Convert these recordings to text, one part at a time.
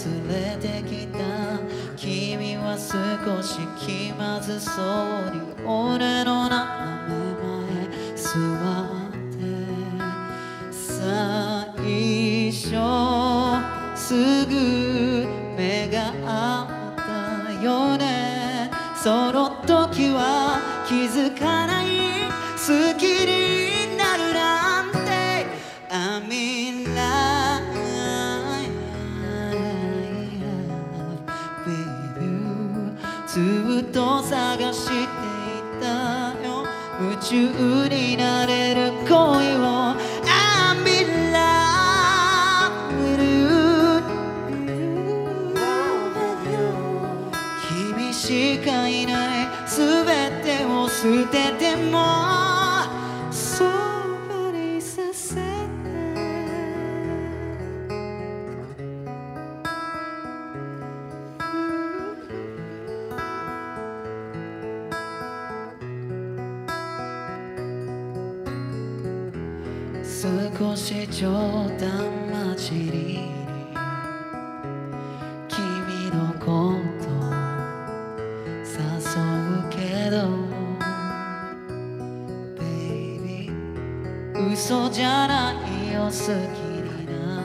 連れてきた。君は少し気まずそうに俺の斜め前座って最初すぐ目が合ったよね。その時は気づかない好きになるなんて I'm in love with you ずっと探していたよ夢中になれる恋を I'm in love with you 君しかいない全てを捨ててもそばにさせて少し冗談交じりに君のこと誘うけど Baby 嘘じゃないよ好きにな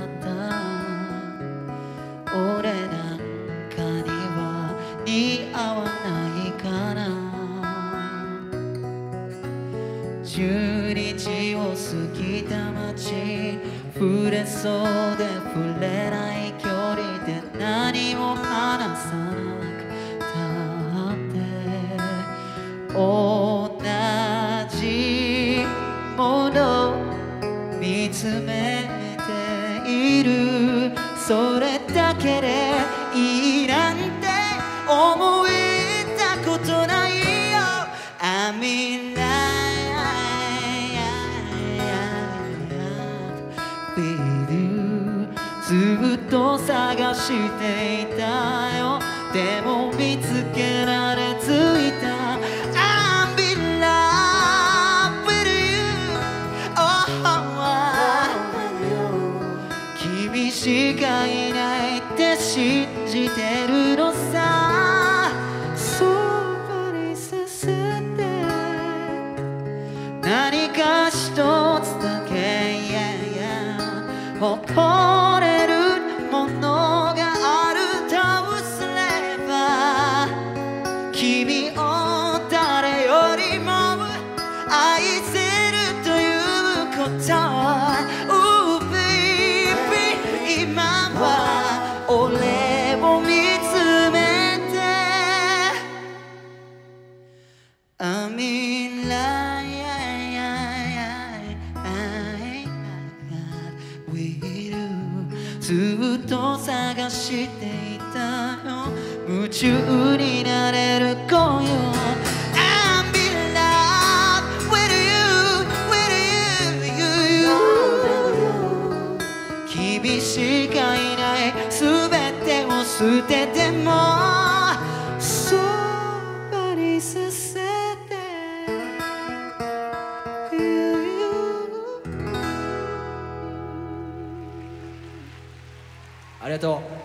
った俺なんかには似合わないかな12時を過ぎた街触れそうで触れない距離で何も話さなくたって同じもの見つめているそれだけでいいなんて思ったことないよ I'm in love with you ずっと探していたよでも見つけられついた I'm in love with you oh 君しかいないって信じてるのさそばにさせて何か一つだけ誇れるものがあるとすれば君を誰よりも愛せるということ Oh baby 今は俺を見つめて I'm in loveずっと探していたよ夢中になれる恋を I'm in love with you, with you 君しかいない全てを捨ててもそばにさせてありがとう。